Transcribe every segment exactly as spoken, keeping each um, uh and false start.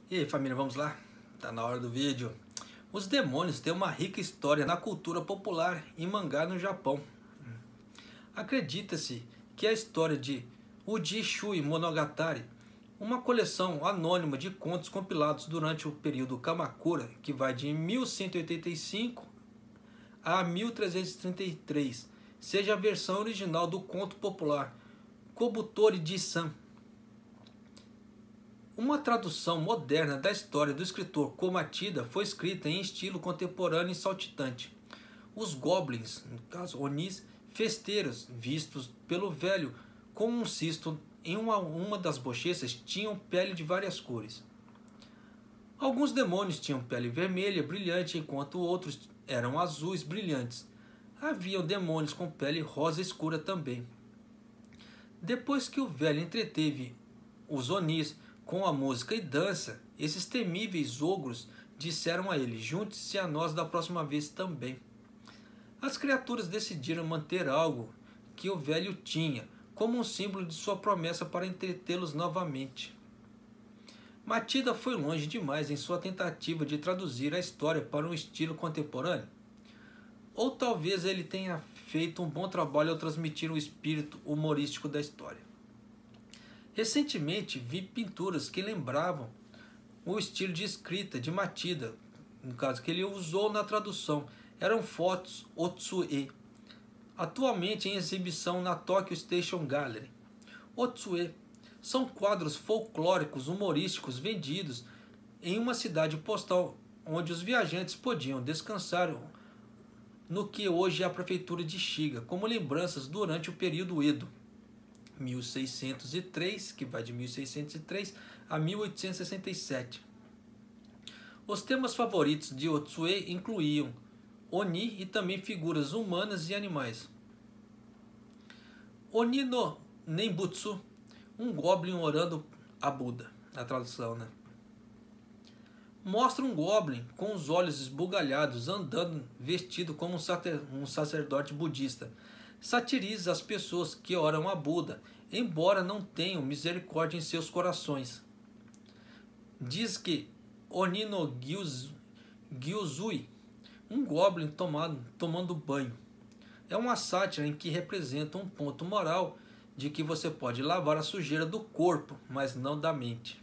E aí, família, vamos lá? Tá na hora do vídeo. Os demônios têm uma rica história na cultura popular e mangá no Japão. Acredita-se que a história de Uji Shui Monogatari, uma coleção anônima de contos compilados durante o período Kamakura, que vai de mil cento e oitenta e cinco a mil trezentos e trinta e três, seja a versão original do conto popular Kobutori-ji-san. Uma tradução moderna da história do escritor Komachida foi escrita em estilo contemporâneo e saltitante. Os goblins, no caso onis, festeiros, vistos pelo velho com um cisto em uma, uma das bochechas, tinham pele de várias cores. Alguns demônios tinham pele vermelha brilhante, enquanto outros eram azuis brilhantes. Haviam demônios com pele rosa escura também. Depois que o velho entreteve os onis com a música e dança, esses temíveis ogros disseram a ele: junte-se a nós da próxima vez também. As criaturas decidiram manter algo que o velho tinha, como um símbolo de sua promessa para entretê-los novamente. Matida foi longe demais em sua tentativa de traduzir a história para um estilo contemporâneo. Ou talvez ele tenha feito um bom trabalho ao transmitir o espírito humorístico da história. Recentemente vi pinturas que lembravam o estilo de escrita de Matida, no caso que ele usou na tradução. Eram fotos Otsue, atualmente em exibição na Tokyo Station Gallery. Otsue são quadros folclóricos humorísticos vendidos em uma cidade postal onde os viajantes podiam descansar no que hoje é a prefeitura de Shiga, como lembranças durante o período Edo, mil seiscentos e três, que vai de mil seiscentos e três a mil oitocentos e sessenta e sete. Os temas favoritos de Otsue incluíam Oni e também figuras humanas e animais. Oni no Nembutsu, um goblin orando a Buda, a tradução, né? Mostra um goblin com os olhos esbugalhados andando vestido como um sacerdote budista. Satiriza as pessoas que oram a Buda, embora não tenham misericórdia em seus corações. Diz que Oni no Gyuzui, um goblin tomado, tomando banho, é uma sátira em que representa um ponto moral de que você pode lavar a sujeira do corpo, mas não da mente.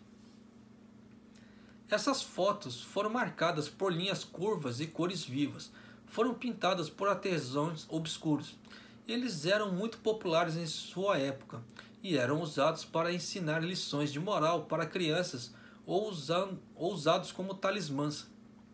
Essas fotos foram marcadas por linhas curvas e cores vivas. Foram pintadas por artesãos obscuros. Eles eram muito populares em sua época e eram usados para ensinar lições de moral para crianças ou, usando, ou usados como talismãs.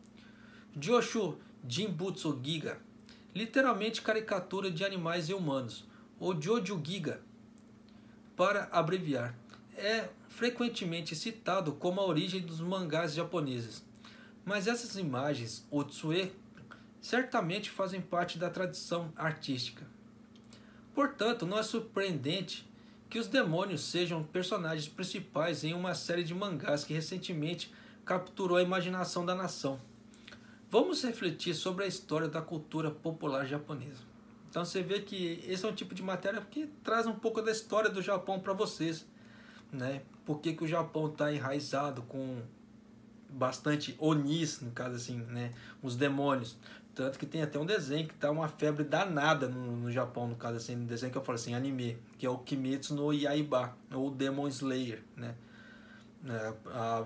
Joshu Jinbutsu Giga, literalmente caricatura de animais e humanos, ou Joju Giga, para abreviar, é frequentemente citado como a origem dos mangás japoneses. Mas essas imagens, Otsue, certamente fazem parte da tradição artística. Portanto, não é surpreendente que os demônios sejam personagens principais em uma série de mangás que recentemente capturou a imaginação da nação. Vamos refletir sobre a história da cultura popular japonesa. Então você vê que esse é um tipo de matéria que traz um pouco da história do Japão para vocês, né? Por que que o Japão está enraizado com bastante onis, no caso assim, né? Os demônios. Tanto que tem até um desenho que tá uma febre danada no, no Japão, no caso assim, um desenho que eu falo assim, anime, que é o Kimetsu no Yaiba, ou Demon Slayer, né? É, a,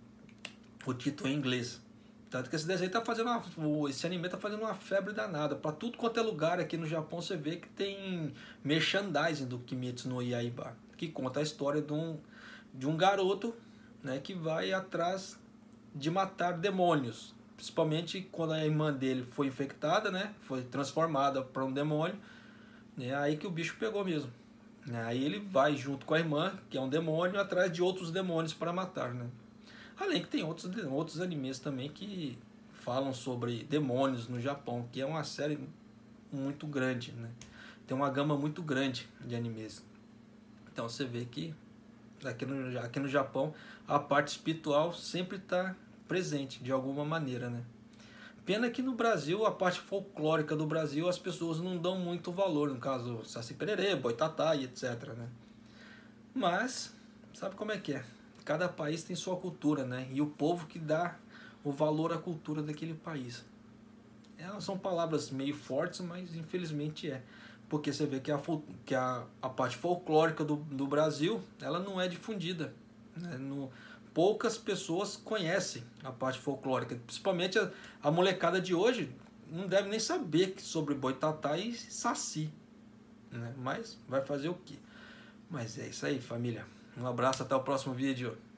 o título em inglês. Tanto que esse desenho tá fazendo uma, esse anime tá fazendo uma febre danada. Para tudo quanto é lugar aqui no Japão você vê que tem merchandising do Kimetsu no Yaiba, que conta a história de um, de um garoto, né, que vai atrás de matar demônios. Principalmente quando a irmã dele foi infectada, né, foi transformada para um demônio. É aí que o bicho pegou mesmo. Aí ele vai junto com a irmã, que é um demônio, atrás de outros demônios para matar, né? Além que tem outros, outros animes também que falam sobre demônios no Japão, que é uma série muito grande, né? Tem uma gama muito grande de animes. Então você vê que aqui no, aqui no Japão a parte espiritual sempre está presente de alguma maneira, né? Pena que no Brasil, a parte folclórica do Brasil, as pessoas não dão muito valor, no caso Saci Pererê, Boitatá e etc, né? Mas, sabe como é que é? cada país tem sua cultura, né? E o povo que dá o valor à cultura daquele país. Elas são palavras meio fortes, mas infelizmente é. Porque você vê que a, que a, a parte folclórica do, do Brasil, ela não é difundida, né? No, poucas pessoas conhecem a parte folclórica. Principalmente a, a molecada de hoje não deve nem saber sobre boitatá e saci, né? Mas vai fazer o quê? Mas é isso aí, família. Um abraço, até o próximo vídeo.